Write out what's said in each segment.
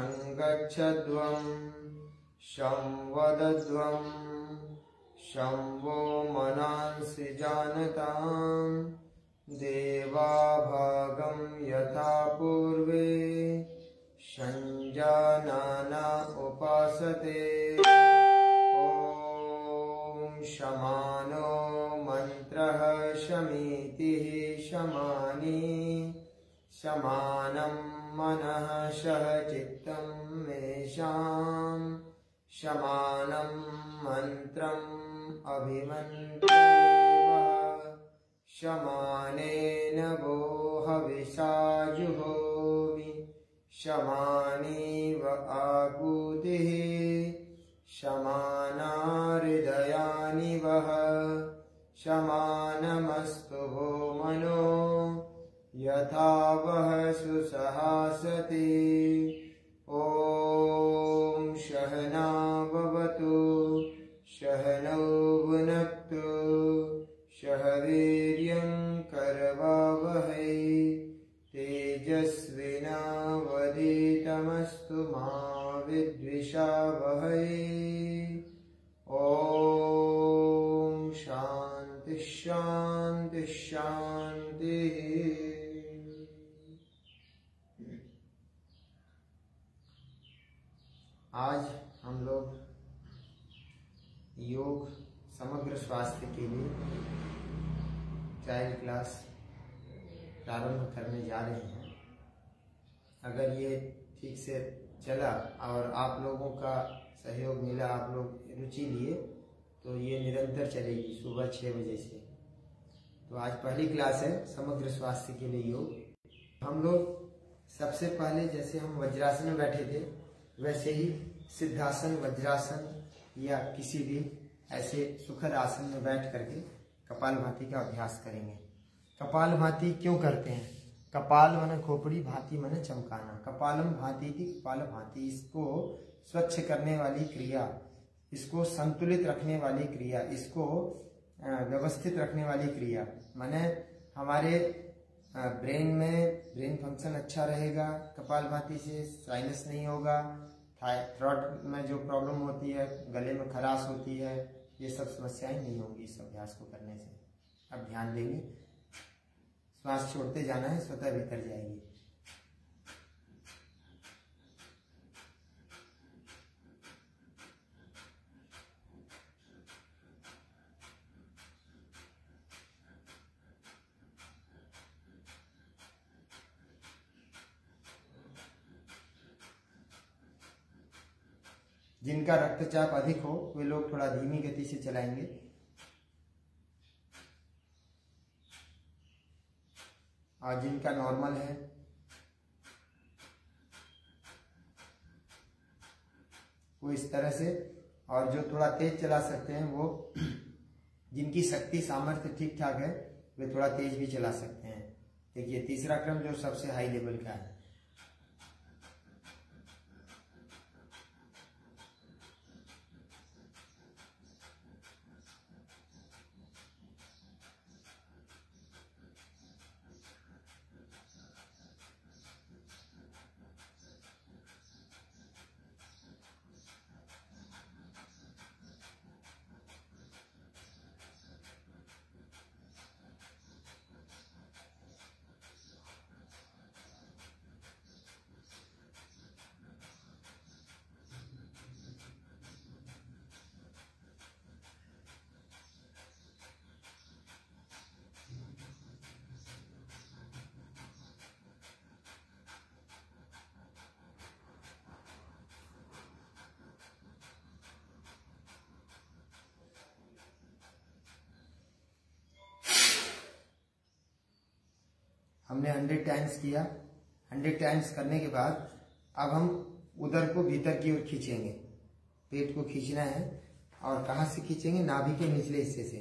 गच्छध्वं शं वदध्वं शं वो मनांसि जानतां देवाभागं यथा पूर्वे संजानाना उपासते। ॐ शमानो मंत्रः शमीतिः शमानि शमानं मनः शः चित्तं मेषां शमानं मंत्रम् अभिमन्त्रेवः शमानेन वो हविषा जुहोमि शमानि व आकूतिः शमाना हृदयानि वः शमानमस्तु वो मनो यथा वः सुसहासति। ॐ सहना भवतु सहनौ भुनक्तु सह वीर्यं करवावहै तेजस्विनावधीतमस्तु मा विद्विषावहै। ॐ शान्ति शान्ति शान्तिः। आज हम लोग योग समग्र स्वास्थ्य के लिए चाइल्ड क्लास प्रारंभ करने जा रहे हैं। अगर ये ठीक से चला और आप लोगों का सहयोग मिला, आप लोग रुचि लिए, तो ये निरंतर चलेगी सुबह 6 बजे से। तो आज पहली क्लास है समग्र स्वास्थ्य के लिए योग। हम लोग सबसे पहले जैसे हम वज्रासन में बैठे थे वैसे ही सिद्धासन, वज्रासन या किसी भी ऐसे सुखद आसन में बैठ करके कपालभाति का अभ्यास करेंगे। कपालभाति क्यों करते हैं? कपाल माने खोपड़ी, भाति माने चमकाना। कपालम भाति थी कपाल भाति, इसको स्वच्छ करने वाली क्रिया, इसको संतुलित रखने वाली क्रिया, इसको व्यवस्थित रखने वाली क्रिया। माने हमारे ब्रेन में ब्रेन फंक्शन अच्छा रहेगा कपालभाति से, साइनस नहीं होगा, थ्रोट में जो प्रॉब्लम होती है, गले में खराश होती है, ये सब समस्याएं नहीं होंगी इस अभ्यास को करने से। अब ध्यान देंगे, श्वास छोड़ते जाना है, स्वतः भीतर जाएगी। जिनका रक्तचाप अधिक हो वे लोग थोड़ा धीमी गति से चलाएंगे। और जिनका नॉर्मल है वो इस तरह से, और जो थोड़ा तेज चला सकते हैं वो, जिनकी शक्ति सामर्थ्य ठीक ठाक है वे थोड़ा तेज भी चला सकते हैं। देखिए तीसरा क्रम जो सबसे हाई लेवल का है। हमने 100 टाइम्स किया। 100 टाइम्स करने के बाद अब हम उदर को भीतर की ओर खींचेंगे। पेट को खींचना है और कहाँ से खींचेंगे? नाभि के निचले हिस्से से।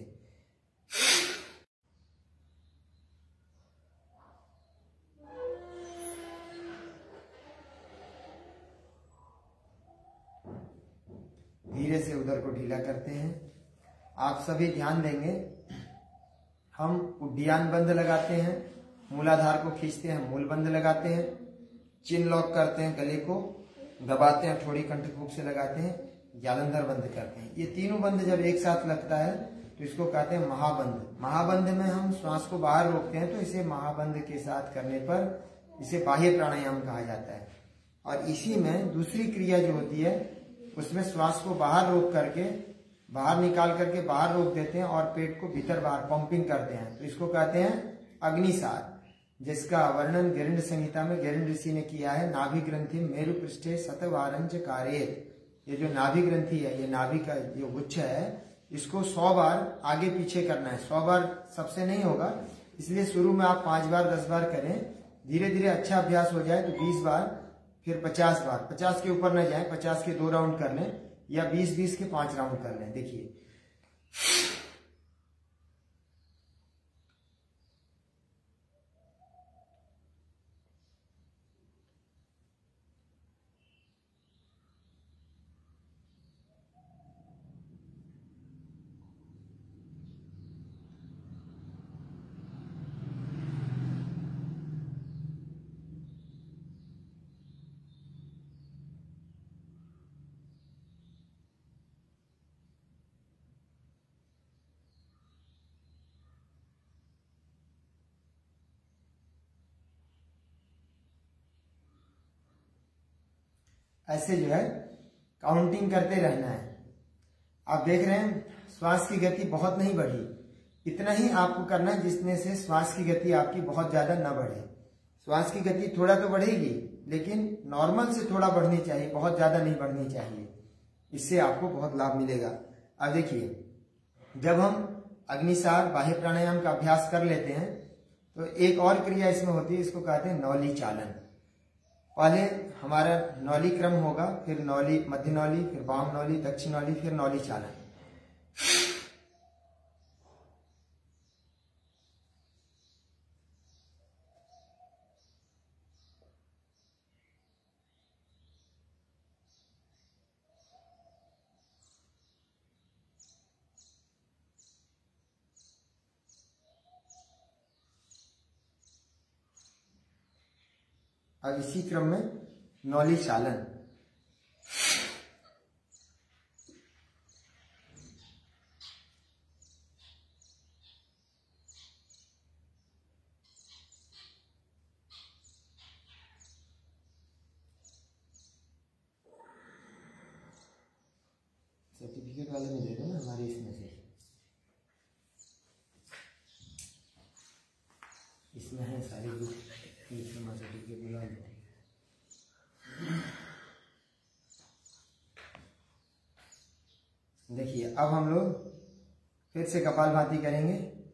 धीरे से उदर को ढीला करते हैं। आप सभी ध्यान देंगे, हम उड्डयन बंद लगाते हैं, मूलाधार को खींचते हैं, मूल बंद लगाते हैं, चिन लॉक करते हैं गले को, दबाते हैं, थोड़ी कंठकूप से लगाते हैं, जालंधर बंद करते हैं। ये तीनों बंद जब एक साथ लगता है तो इसको कहते हैं महाबंध। महाबंध में हम श्वास को बाहर रोकते हैं, तो इसे महाबंध के साथ करने पर इसे बाह्य प्राणायाम कहा जाता है। और इसी में दूसरी क्रिया जो होती है उसमें श्वास को बाहर रोक करके, बाहर निकाल करके बाहर रोक देते हैं और पेट को भीतर बाहर पंपिंग करते हैं, तो इसको कहते हैं अग्निसार, जिसका वर्णन गरुड़ संहिता में गरुड़ ऋषि ने किया है। नाभि ग्रंथि मेरु पृष्ठे शतवारंच कार्येत। ये जो नाभि ग्रंथि है, ये नाभि का जो गुच्छ है, इसको 100 बार आगे पीछे करना है। 100 बार सबसे नहीं होगा, इसलिए शुरू में आप 5 बार 10 बार करें, धीरे धीरे अच्छा अभ्यास हो जाए तो 20 बार, फिर 50 बार। 50 के ऊपर न जाए, 50 के 2 राउंड कर लें या 20-20 के 5 राउंड कर लें। देखिए ऐसे जो है काउंटिंग करते रहना है। आप देख रहे हैं श्वास की गति बहुत नहीं बढ़ी, इतना ही आपको करना है जिसमें से श्वास की गति आपकी बहुत ज्यादा न बढ़े। श्वास की गति थोड़ा तो बढ़ेगी, लेकिन नॉर्मल से थोड़ा बढ़नी चाहिए, बहुत ज्यादा नहीं बढ़नी चाहिए। इससे आपको बहुत लाभ मिलेगा। अब देखिए, जब हम अग्निसार बाह्य प्राणायाम का अभ्यास कर लेते हैं तो एक और क्रिया इसमें होती है, इसको कहते हैं नौली चालन। पहले हमारा नौली क्रम होगा, फिर नौली, मध्य नौली, फिर वाम नौली, दक्षिण नौली, फिर नौली चालन। अब इसी क्रम में नौली चालन। सर्टिफिकेट वाले में दे दो ना, हमारी इसमें से, इसमें है सारी बुक, सर्टिफिकेट मिला दो। देखिए अब हम लोग फिर से कपालभाति करेंगे।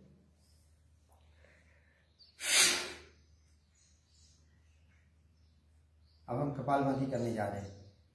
अब हम कपालभाति करने जा रहे हैं।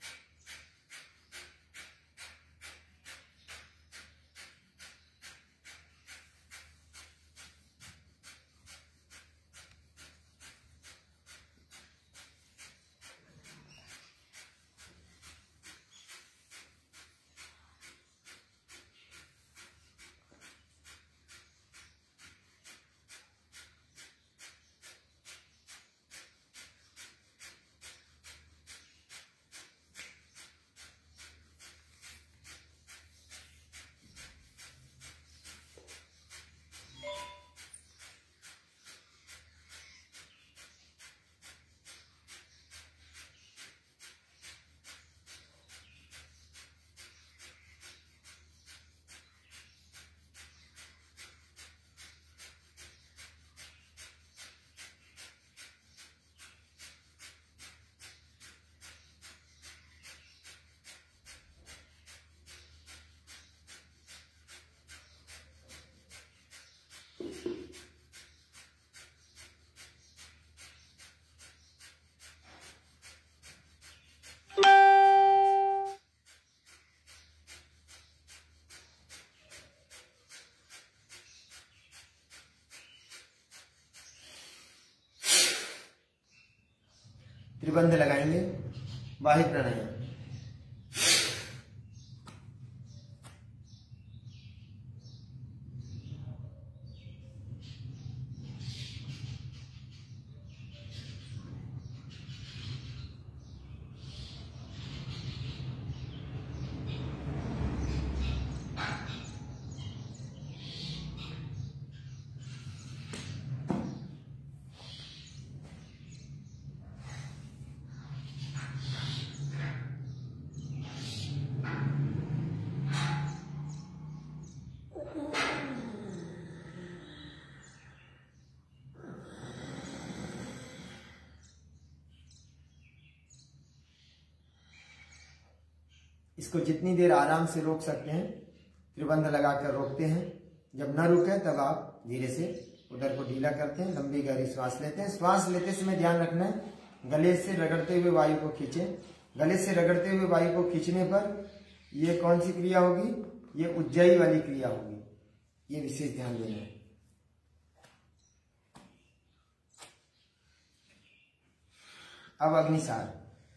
त्रिबंध लगाएंगे, बाह्य प्राणायाम। इसको जितनी देर आराम से रोक सकते हैं त्रिबंध लगाकर रोकते हैं। जब न रुके तब आप धीरे से उदर को ढीला करते हैं, लंबी गहरी श्वास लेते हैं। श्वास लेते समय ध्यान रखना है गले से रगड़ते हुए वायु को खींचें। गले से रगड़ते हुए वायु को खींचने पर ये कौन सी क्रिया होगी? ये उज्जाई वाली क्रिया होगी, ये विशेष ध्यान देना है। अब अग्निसार।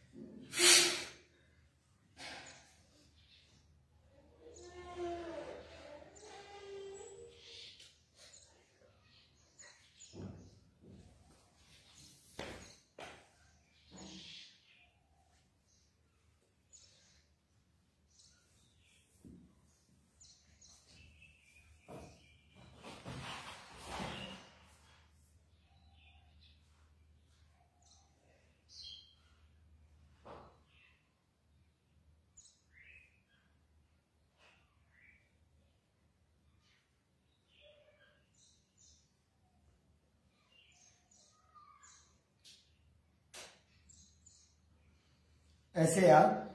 ऐसे आप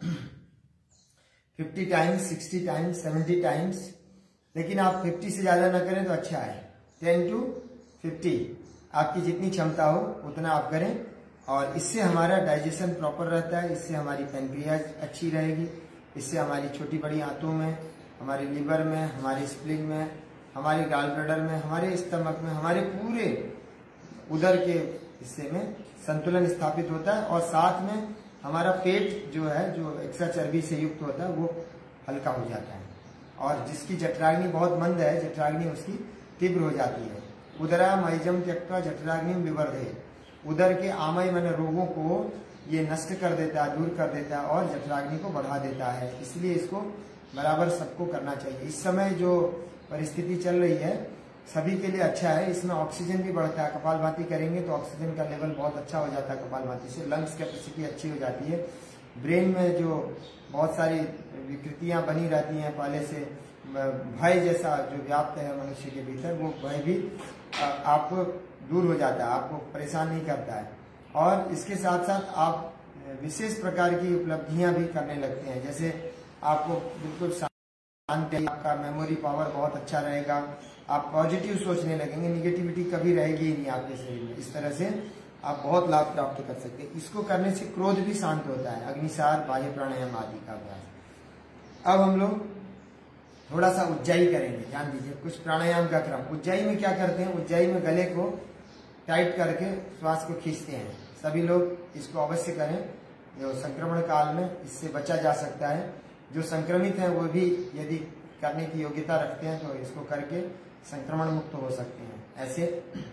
50 टाइम्स, 60 टाइम्स, 70 टाइम्स, लेकिन आप 50 से ज्यादा ना करें तो अच्छा है। 10 to 50 आपकी जितनी क्षमता हो उतना आप करें, और इससे हमारा डाइजेशन प्रॉपर रहता है, इससे हमारी पैनक्रियाज अच्छी रहेगी, इससे हमारी छोटी बड़ी आंतों में, हमारे लिवर में, हमारे स्प्लीन में, हमारे गॉल ब्लैडर में, हमारे स्टमक में, हमारे पूरे उदर के हिस्से में संतुलन स्थापित होता है। और साथ में हमारा पेट जो है, जो एक्स्ट्रा चर्बी से युक्त होता है, वो हल्का हो जाता है। और जिसकी जठराग्नि बहुत मंद है, जठराग्नि उसकी तीव्र हो जाती है। उदरा मयजम त्यक्त्वा जठराग्नि विवर्धयेत्। उदर के आमय मन रोगों को ये नष्ट कर देता है, दूर कर देता है और जठराग्नि को बढ़ा देता है। इसलिए इसको बराबर सबको करना चाहिए। इस समय जो परिस्थिति चल रही है सभी के लिए अच्छा है, इसमें ऑक्सीजन भी बढ़ता है। कपालभाति करेंगे तो ऑक्सीजन का लेवल बहुत अच्छा हो जाता है कपालभाति से, लंग्स कैपेसिटी अच्छी हो जाती है। ब्रेन में जो बहुत सारी विकृतियां बनी रहती हैं पहले से, भय जैसा जो व्याप्त है मनुष्य के भीतर, वो भय भी आपको दूर हो जाता है, आपको परेशान नहीं करता है। और इसके साथ साथ आप विशेष प्रकार की उपलब्धियां भी करने लगते हैं। जैसे आपको बिल्कुल शांति, आपका मेमोरी पावर बहुत अच्छा रहेगा, आप पॉजिटिव सोचने लगेंगे, निगेटिविटी कभी रहेगी ही नहीं आपके शरीर में। इस तरह से आप बहुत लाभ प्राप्त कर सकते हैं। इसको करने से क्रोध भी शांत होता है। अग्निसार, बाह्य प्राणायाम आदि का अभ्यास। अब हम लोग थोड़ा सा उज्जाई करेंगे। ध्यान दीजिए, कुछ प्राणायाम का क्रम। उज्जाई में क्या करते हैं? उज्जाई में गले को टाइट करके श्वास को खींचते हैं। सभी लोग इसको अवश्य करें। जो संक्रमण काल में इससे बचा जा सकता है। जो संक्रमित है वो भी यदि करने की योग्यता रखते हैं तो इसको करके संक्रमण मुक्त हो सकते हैं। ऐसे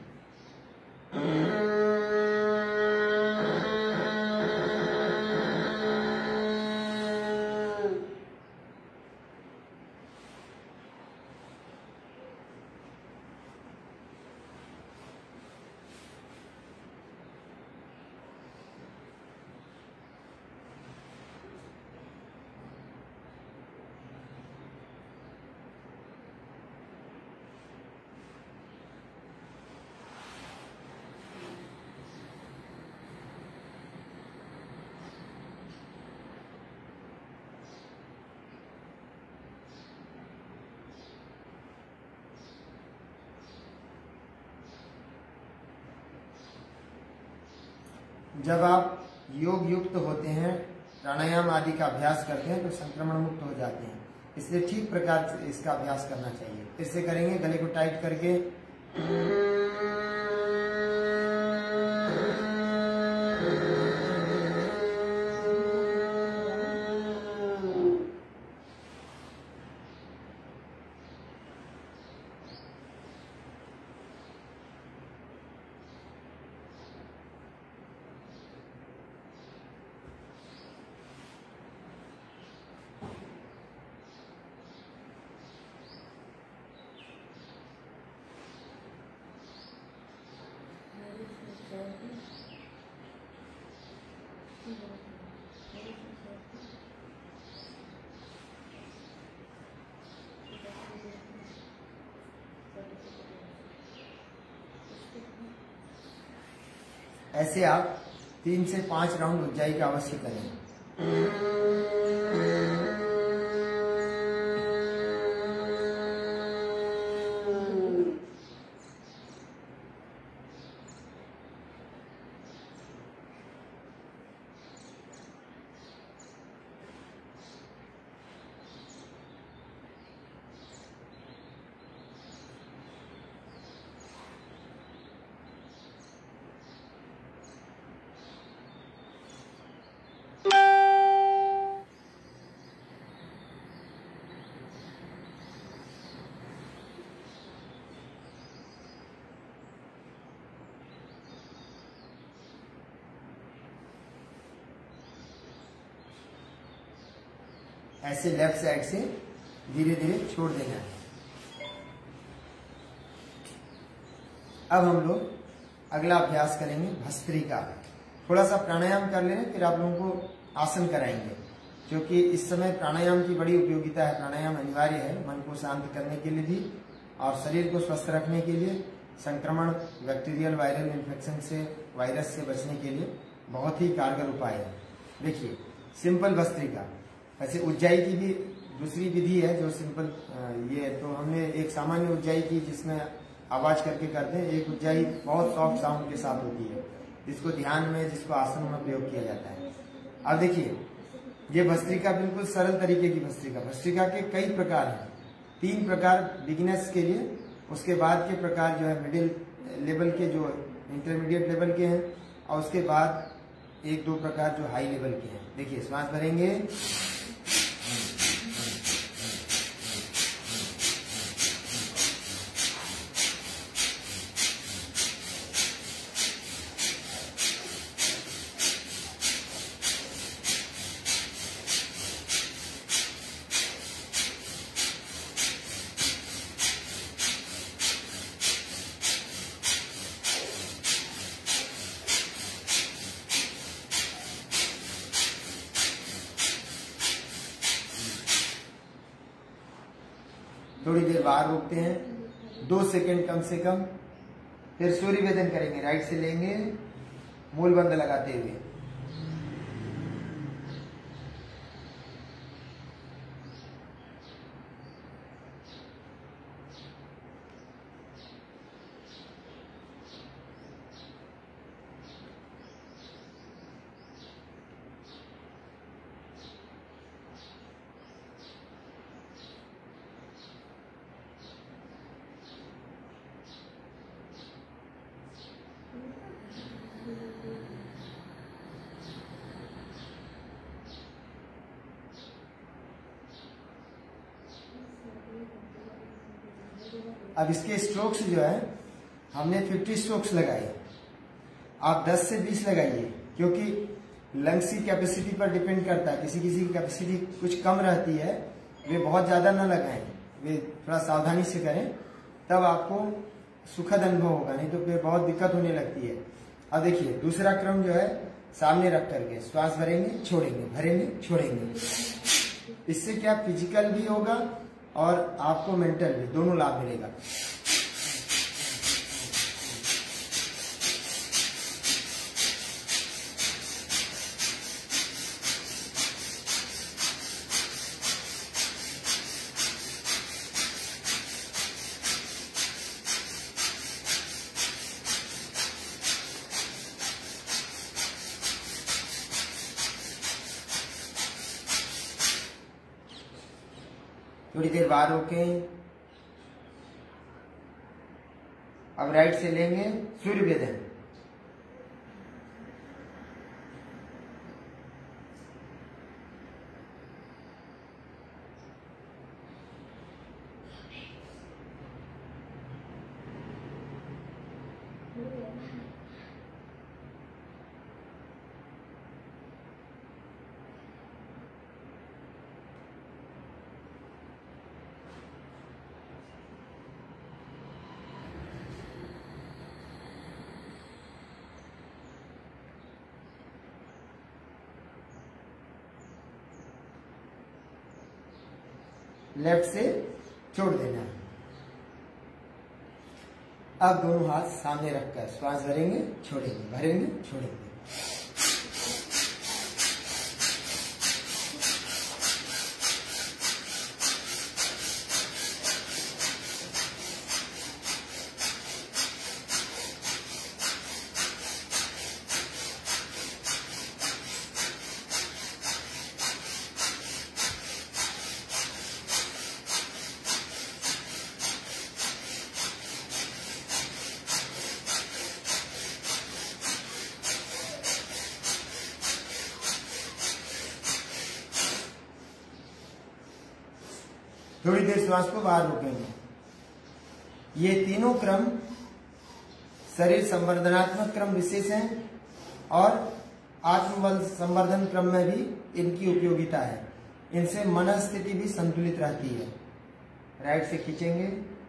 जब आप योग युक्त होते हैं, प्राणायाम आदि का अभ्यास करते हैं तो संक्रमण मुक्त हो जाते हैं। इसलिए ठीक प्रकार से इसका अभ्यास करना चाहिए। इससे करेंगे गले को टाइट करके। ऐसे आप 3 से 5 राउंड उज्जाई का अवश्य करें। ऐसे लेफ्ट साइड से धीरे धीरे छोड़ देना है। अब हम लोग अगला अभ्यास करेंगे भस्त्रिका। थोड़ा सा प्राणायाम कर लें, फिर आप लोगों को आसन कराएंगे, क्योंकि इस समय प्राणायाम की बड़ी उपयोगिता है। प्राणायाम अनिवार्य है मन को शांत करने के लिए भी और शरीर को स्वस्थ रखने के लिए, संक्रमण बैक्टीरियल वायरल इन्फेक्शन से, वायरस से बचने के लिए बहुत ही कारगर उपाय है। देखिए सिंपल भस्त्रिका। ऐसे उज्जाई की भी दूसरी विधि है जो सिंपल ये, तो हमने एक सामान्य उज्जाई की जिसमें आवाज करके करते हैं। एक उज्जाई बहुत सॉफ्ट साउंड के साथ होती है, जिसको ध्यान में, जिसको आसन में प्रयोग किया जाता है। अब देखिए ये भस्त्रिका बिल्कुल सरल तरीके की भस्त्रिका। भस्त्रिका के कई प्रकार हैं, 3 प्रकार बिगिनर्स के लिए, उसके बाद के प्रकार जो है मिडिल लेवल के, जो इंटरमीडिएट लेवल के हैं, और उसके बाद 1-2 प्रकार जो हाई लेवल के हैं। देखिए श्वास भरेंगे, थोड़ी देर बाहर रोकते हैं 2 सेकंड कम से कम, फिर सूर्य वेदन करेंगे। राइट से लेंगे मूल बंद लगाते हुए, अब इसके स्ट्रोक्स जो है हमने 50 स्ट्रोक्स लगाए, आप 10 से 20 लगाइए, क्योंकि लंग्स की कैपेसिटी पर डिपेंड करता है। किसी किसी की कैपेसिटी कुछ कम रहती है, वे बहुत ज्यादा न लगाएं, वे थोड़ा सावधानी से करें, तब आपको सुखद अनुभव होगा, नहीं तो फिर बहुत दिक्कत होने लगती है। अब देखिए दूसरा क्रम जो है सामने रख करके श्वास भरेंगे, छोड़ेंगे, भरेंगे, छोड़ेंगे। इससे क्या फिजिकल भी होगा और आपको मेंटल भी, दोनों लाभ मिलेगा। थोड़ी देर बाहर रोकें। अब राइट से लेंगे सूर्य वेदन। लेफ्ट से छोड़ देना है। अब दोनों हाथ सामने रखकर श्वास भरेंगे, छोड़ेंगे, भरेंगे, छोड़ेंगे। थोड़ी देर श्वास को बाहर रोकेंगे। ये तीनों क्रम शरीर संवर्धनात्मक क्रम विशेष हैं और आत्मबल संवर्धन क्रम में भी इनकी उपयोगिता है। इनसे मन स्थिति भी संतुलित रहती है। राइट से खींचेंगे,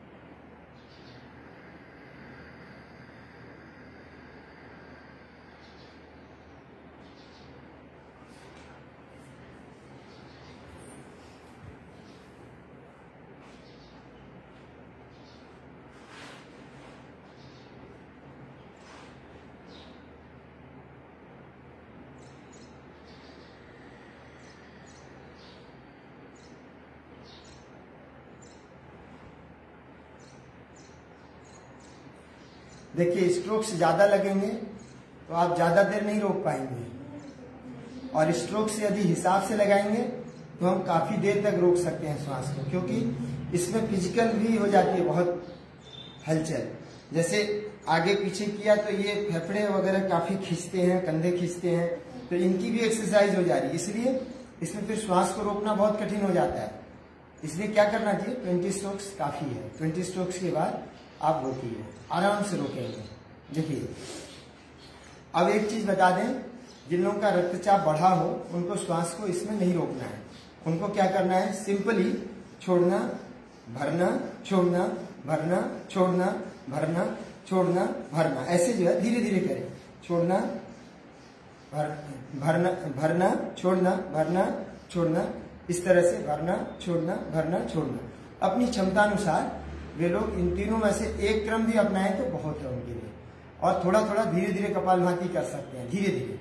देखिए स्ट्रोक्स ज्यादा लगेंगे तो आप ज्यादा देर नहीं रोक पाएंगे, और स्ट्रोक से यदि हिसाब से लगाएंगे तो हम काफी देर तक रोक सकते हैं श्वास को, क्योंकि इसमें फिजिकल भी हो जाती है बहुत हलचल। जैसे आगे पीछे किया तो ये फेफड़े वगैरह काफी खींचते हैं, कंधे खींचते हैं, तो इनकी भी एक्सरसाइज हो जा रही है, इसलिए इसमें फिर श्वास को रोकना बहुत कठिन हो जाता है। इसलिए क्या करना चाहिए, 20 स्ट्रोक्स काफी है। 20 स्ट्रोक्स के बाद आप रोकिए, आराम से रोकेंगे। देखिए अब एक चीज बता दें, जिन लोगों का रक्तचाप बढ़ा हो उनको श्वास को इसमें नहीं रोकना है। उनको क्या करना है, सिंपली छोड़ना, भरना, छोड़ना, भरना, छोड़ना, भरना, छोड़ना, भरना, ऐसे जो है धीरे धीरे करें। छोड़ना, भरना, भरना, छोड़ना, भरना, छोड़ना, इस तरह से भरना, छोड़ना, भरना, छोड़ना। अपनी क्षमतानुसार वे लोग इन तीनों में से एक क्रम भी अपनाएं तो बहुत है उनके लिए। और थोड़ा थोड़ा धीरे धीरे कपालभाति कर सकते हैं, धीरे धीरे।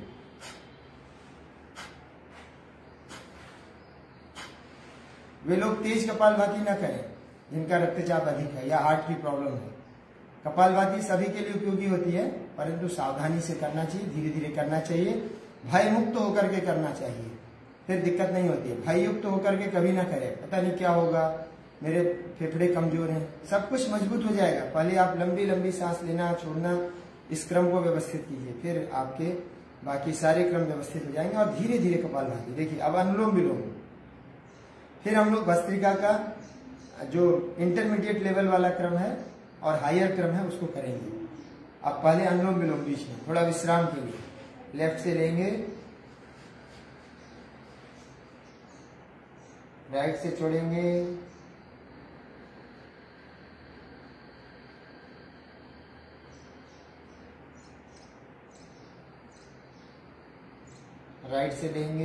वे लोग तेज कपालभाति न करें जिनका रक्तचाप अधिक है या हार्ट की प्रॉब्लम है। कपालभाति सभी के लिए उपयोगी होती है, परंतु सावधानी से करना चाहिए, धीरे धीरे करना चाहिए, भय मुक्त होकर के करना चाहिए, फिर दिक्कत नहीं होती है। भय युक्त होकर के कभी ना करें, पता नहीं क्या होगा, मेरे फेफड़े कमजोर हैं, सब कुछ मजबूत हो जाएगा। पहले आप लंबी लंबी सांस लेना, छोड़ना, इस क्रम को व्यवस्थित कीजिए, फिर आपके बाकी सारे क्रम व्यवस्थित हो जाएंगे। और धीरे धीरे कपालभाति। देखिए अब अनुलोम विलोम, फिर हम लोग भस्त्रिका का जो इंटरमीडिएट लेवल वाला क्रम है और हायर क्रम है उसको करेंगे। अब पहले अनुलोम विलोम बीच में थोड़ा विश्राम के लिए लेफ्ट से लेंगे, राइट से छोड़ेंगे, राइट से लेंगे,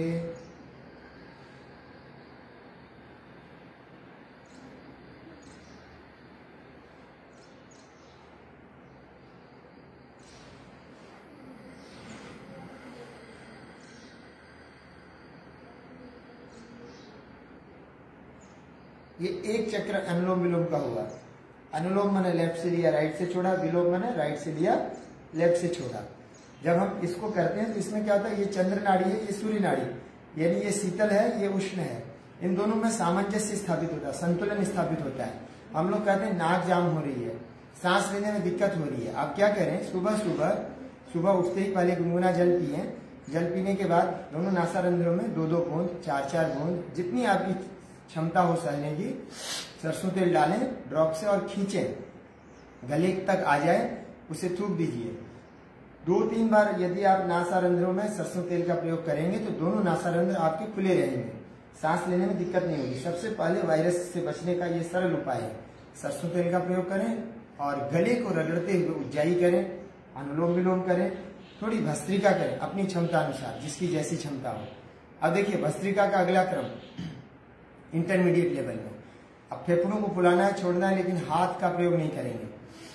ये एक चक्र अनुलोम विलोम का हुआ। अनुलोम मैंने लेफ्ट से लिया, राइट से छोड़ा, विलोम मैंने राइट से लिया, लेफ्ट से छोड़ा। जब हम इसको करते हैं तो इसमें क्या होता है, ये चंद्र नाड़ी है, ये सूर्य नाड़ी, यानी ये शीतल है, ये उष्ण है, इन दोनों में सामंजस्य स्थापित होता है, संतुलन स्थापित होता है। हम लोग कहते हैं नाक जाम हो रही है, सांस लेने में दिक्कत हो रही है। आप क्या करें, सुबह उठते ही पहले गुनगुना जल पिए, जल पीने के बाद दोनों नासारंध्रों में 2-2 बूंद, 4-4 बूंद, जितनी आपकी क्षमता हो सहने की, सरसों तेल डालें ड्रॉप से और खींचें, गले तक आ जाए, उसे थूक दीजिए। 2-3 बार यदि आप नासारंध्रों में सरसों तेल का प्रयोग करेंगे तो दोनों नासारंध्र आपके खुले रहेंगे, सांस लेने में दिक्कत नहीं होगी। सबसे पहले वायरस से बचने का ये सरल उपाय है, सरसों तेल का प्रयोग करें और गले को रगड़ते हुए उज्जाई करें, अनुलोम विलोम करें, थोड़ी भस्त्रिका करें अपनी क्षमता अनुसार, जिसकी जैसी क्षमता हो। अब देखिए भस्त्रिका का अगला क्रम इंटरमीडिएट लेवल में। अब फेफड़ों को फुलाना है, छोड़ना है, लेकिन हाथ का प्रयोग नहीं करेंगे।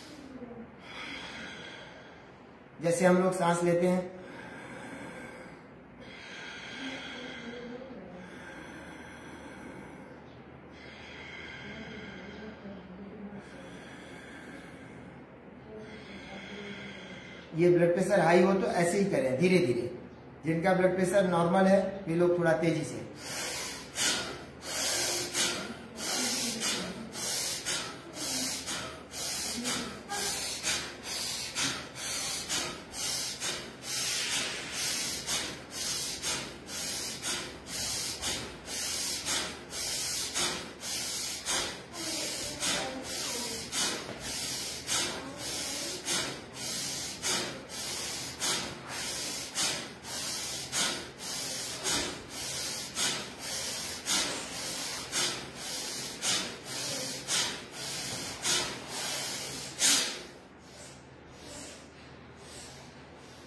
जैसे हम लोग सांस लेते हैं, ये ब्लड प्रेशर हाई हो तो ऐसे ही करें धीरे धीरे। जिनका ब्लड प्रेशर नॉर्मल है वे लोग थोड़ा तेजी से।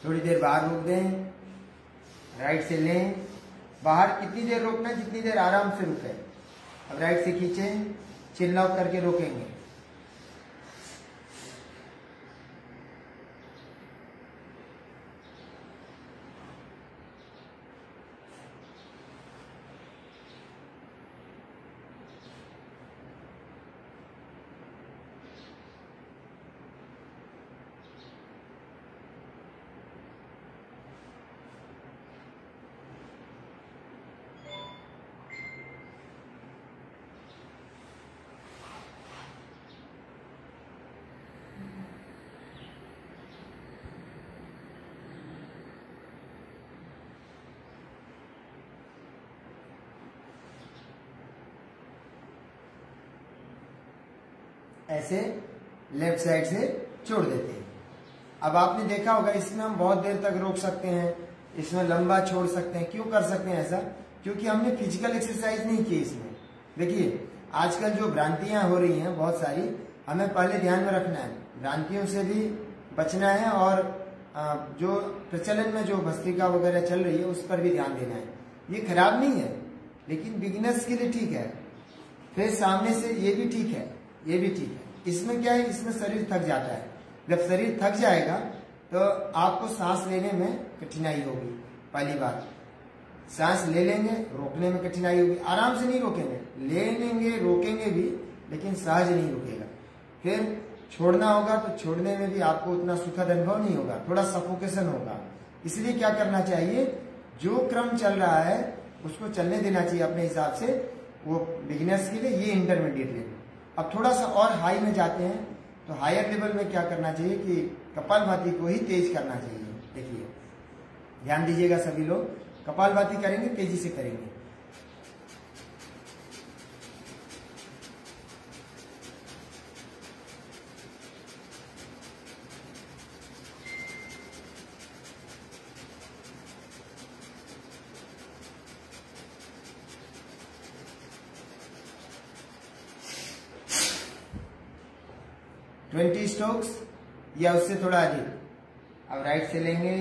थोड़ी देर बाहर रोक दें, राइट से लें, बाहर कितनी देर रोकना है, जितनी देर आराम से रुके। अब राइट से खींचें, चिन लॉक करके रोकेंगे। ऐसे लेफ्ट साइड से छोड़ देते हैं। अब आपने देखा होगा इसमें हम बहुत देर तक रोक सकते हैं, इसमें लंबा छोड़ सकते हैं। क्यों कर सकते हैं ऐसा? क्योंकि हमने फिजिकल एक्सरसाइज नहीं की इसमें। देखिए आजकल जो भ्रांतियां हो रही हैं बहुत सारी, हमें पहले ध्यान में रखना है, भ्रांतियों से भी बचना है और जो प्रचलन में जो भस्त्रिका वगैरह चल रही है उस पर भी ध्यान देना है। ये खराब नहीं है, लेकिन बिगिनर्स के लिए ठीक है। फिर सामने से ये भी ठीक है, ये भी ठीक है। इसमें क्या है, इसमें शरीर थक जाता है। जब शरीर थक जाएगा तो आपको सांस लेने में कठिनाई होगी। पहली बात, सांस ले लेंगे, रोकने में कठिनाई होगी। आराम से नहीं रोकेंगे, ले लेंगे, रोकेंगे भी, लेकिन सहज नहीं रुकेगा। फिर छोड़ना होगा तो छोड़ने में भी आपको उतना सुखद अनुभव नहीं होगा, थोड़ा सफोकेशन होगा। इसलिए क्या करना चाहिए, जो क्रम चल रहा है उसको चलने देना चाहिए अपने हिसाब से। वो बिगिनर्स के लिए ये इंटरमीडिएट लेवल। अब थोड़ा सा और हाई में जाते हैं तो हायर लेवल में क्या करना चाहिए कि कपालभाति को ही तेज करना चाहिए। देखिए ध्यान दीजिएगा सभी लोग, कपालभाति करेंगे तेजी से करेंगे। ट्वेंटी स्ट्रोक्स या उससे थोड़ा अधिक। अब राइट से लेंगे,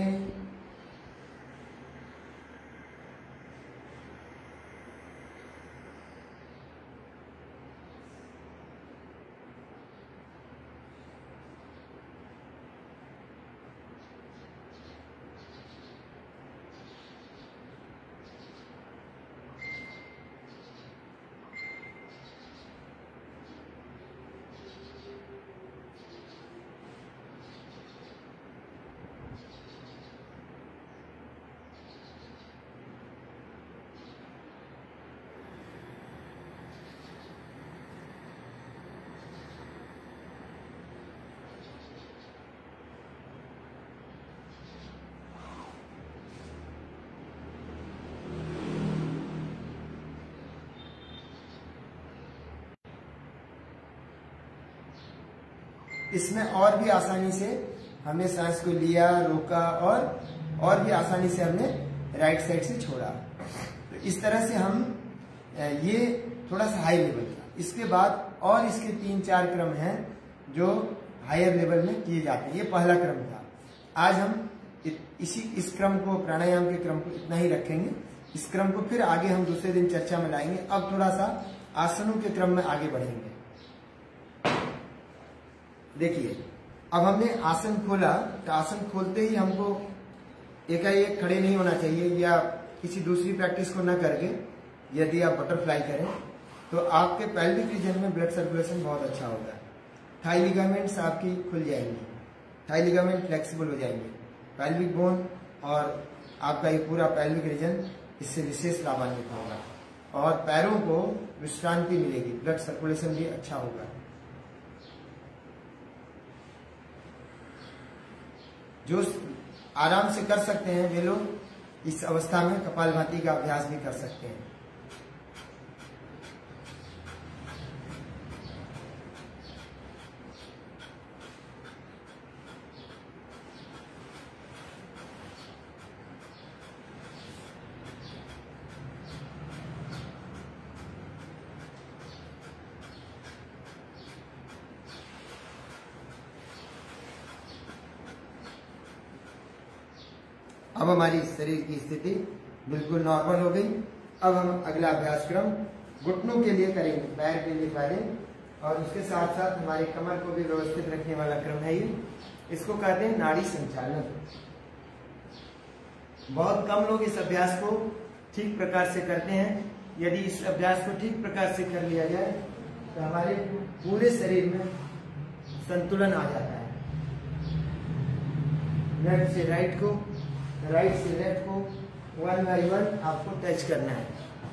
इसमें और भी आसानी से हमने सांस को लिया, रोका और भी आसानी से हमने राइट साइड से छोड़ा। तो इस तरह से हम ये थोड़ा सा हाई लेवल था। इसके बाद और इसके 3-4 क्रम हैं जो हायर लेवल में किए जाते हैं। ये पहला क्रम था। आज हम इस क्रम को, प्राणायाम के क्रम को इतना ही रखेंगे। इस क्रम को फिर आगे हम दूसरे दिन चर्चा में लाएंगे। अब थोड़ा सा आसनों के क्रम में आगे बढ़ेंगे। देखिए अब हमने आसन खोला, तो आसन खोलते ही हमको एकाएक खड़े नहीं होना चाहिए या किसी दूसरी प्रैक्टिस को न करके यदि आप बटरफ्लाई करें तो आपके पेल्विक रीजन में ब्लड सर्कुलेशन बहुत अच्छा होगा। थाई लिगामेंट्स आपकी खुल जाएंगी, थाई लिगामेंट फ्लेक्सिबल हो जाएंगे, पेल्विक बोन और आपका ये पूरा पेल्विक रीजन इससे विशेष लाभान्वित होगा और पैरों को विश्रांति मिलेगी, ब्लड सर्कुलेशन भी अच्छा होगा। जो आराम से कर सकते हैं वे लोग इस अवस्था में कपालभाति का अभ्यास भी कर सकते हैं। अब हमारी शरीर की स्थिति बिल्कुल नॉर्मल हो गई। अब हम अगला अभ्यास क्रम घुटनों के लिए करेंगे, पैर के लिए पहले, और उसके साथ साथ हमारे कमर को भी व्यवस्थित रखने वाला क्रम है ये। इसको कहते हैं नाड़ी संचालन। बहुत कम लोग इस अभ्यास को ठीक प्रकार से करते हैं। यदि इस अभ्यास को ठीक प्रकार से कर लिया जाए तो हमारे पूरे शरीर में संतुलन आ जाता है। लेफ्ट से राइट को, राइट से लेफ्ट को 1 by 1 आपको टच करना है।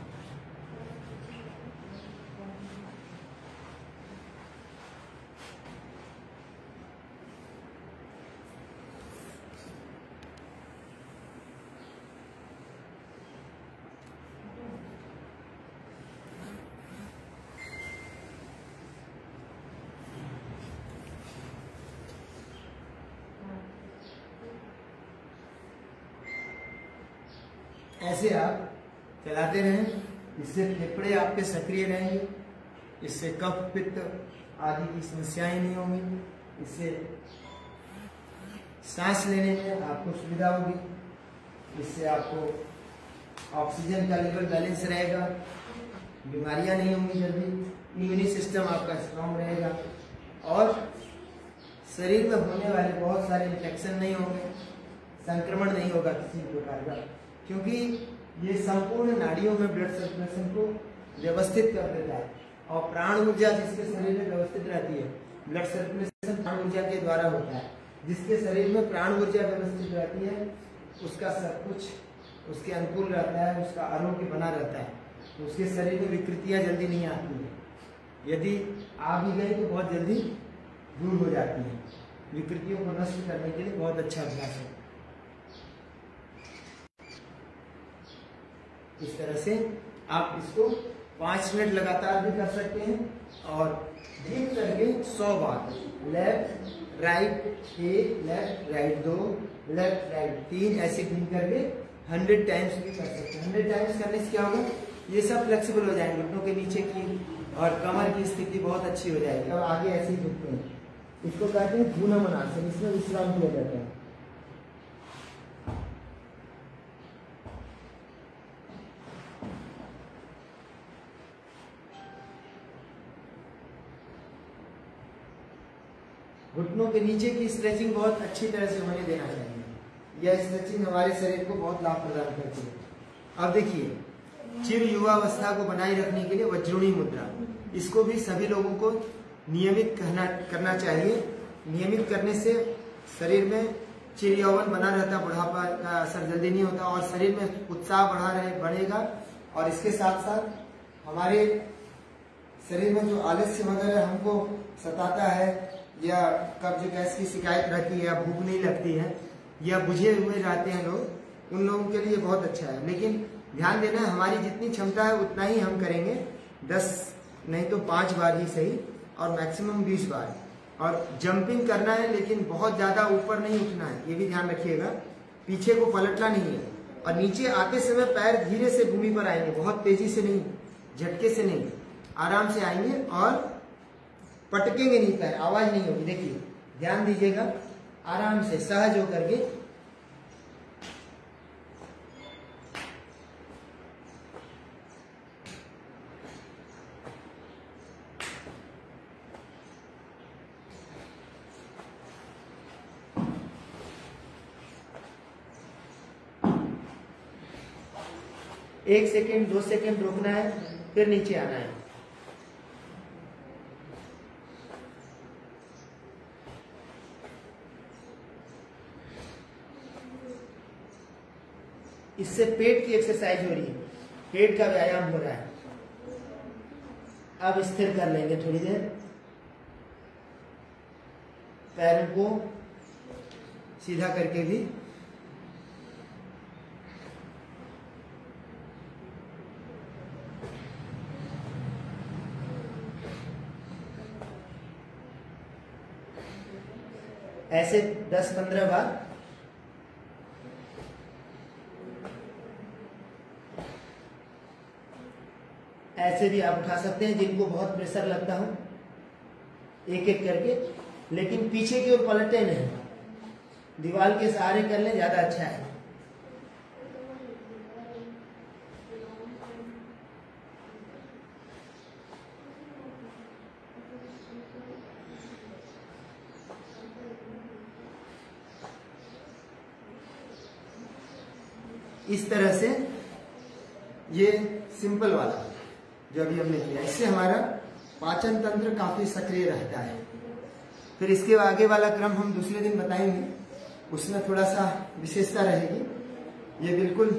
ऐसे आप चलाते रहें, इससे फेफड़े आपके सक्रिय रहेंगे, इससे कफ पित्त आदि की समस्याएं नहीं होंगी, इससे सांस लेने में आपको सुविधा होगी, इससे आपको ऑक्सीजन का लेवल बैलेंस रहेगा, बीमारियां नहीं होंगी जल्दी, इम्यूनी सिस्टम आपका स्ट्रांग रहेगा और शरीर में होने वाले बहुत सारे इन्फेक्शन नहीं होंगे, संक्रमण नहीं होगा किसी प्रकार का, क्योंकि ये संपूर्ण नाड़ियों में ब्लड सर्कुलेशन को व्यवस्थित कर देता है। और प्राण ऊर्जा जिसके शरीर में व्यवस्थित रहती है, ब्लड सर्कुलेशन प्राण ऊर्जा के द्वारा होता है। जिसके शरीर में प्राण ऊर्जा व्यवस्थित रहती है उसका सब कुछ उसके अनुकूल रहता है, उसका आरोग्य बना रहता है, उसके शरीर में विकृतियां जल्दी नहीं आती है। यदि आ भी गई तो बहुत जल्दी दूर हो जाती है। विकृतियों को नष्ट करने के लिए बहुत अच्छा अभ्यास है। इस तरह से आप इसको 5 मिनट लगातार भी कर सकते हैं और गिन करके 100 बार, left right 1, left right 2, left right 3, ऐसे गिन करके 100 टाइम्स भी कर सकते हैं। 100 टाइम्स करने से क्या होगा, ये सब फ्लेक्सिबल हो जाएंगे, घुटनों के नीचे की और कमर की स्थिति बहुत अच्छी हो जाएगी। अब आगे ऐसे ही झुकते हैं, इसको कहते हैं भूनमन आसन, इसमें विश्राम किया जाता है। घुटनों के नीचे की स्ट्रेचिंग बहुत अच्छी तरह से होने देना चाहिए। यह स्ट्रेचिंग हमारे शरीर को बहुत लाभ प्रदान करती है। अब देखिए, चिर युवावस्था को बनाए रखने के लिए वज्रुणी मुद्रा, इसको भी सभी लोगों को नियमित करना चाहिए। नियमित करने से शरीर में चिर यौवन बना रहता, बुढ़ापा का असर जल्दी नहीं होता और शरीर में उत्साह बढ़ेगा। और इसके साथ साथ हमारे शरीर में जो आलस्य वगैरह हमको सताता है, या कब्ज गैस की शिकायत रहती है, या भूख नहीं लगती है, या बुझे हुए रहते हैं लोग, उन लोगों के लिए बहुत अच्छा है। लेकिन ध्यान देना, हमारी जितनी क्षमता है उतना ही हम करेंगे, 10 नहीं तो 5 बार ही सही, और मैक्सिमम 20 बार। और जंपिंग करना है, लेकिन बहुत ज्यादा ऊपर नहीं उठना है, ये भी ध्यान रखिएगा। पीछे को पलटना नहीं है, और नीचे आते समय पैर धीरे से भूमि पर आएंगे, बहुत तेजी से नहीं, झटके से नहीं, आराम से आएंगे और पटकेंगे नहीं, पैर आवाज नहीं होगी। देखिए, ध्यान दीजिएगा, आराम से सहज होकर के एक सेकेंड 2 सेकेंड रोकना है, फिर नीचे आना है। इससे पेट की एक्सरसाइज हो रही है, पेट का व्यायाम हो रहा है। अब स्थिर कर लेंगे थोड़ी देर, पैरों को सीधा करके भी। ऐसे 10-15 बार। ऐसे भी आप उठा सकते हैं, जिनको बहुत प्रेशर लगता हो, एक एक करके, लेकिन पीछे की ओर पलटे नहीं, दीवार के सहारे कर लें, ज्यादा अच्छा है। इस तरह से ये सिंपल वाला जो अभी हमने किया, इससे हमारा पाचन तंत्र काफी सक्रिय रहता है। फिर इसके आगे वाला क्रम हम दूसरे दिन बताएंगे, उसमें थोड़ा सा विशेषता रहेगी। ये बिल्कुल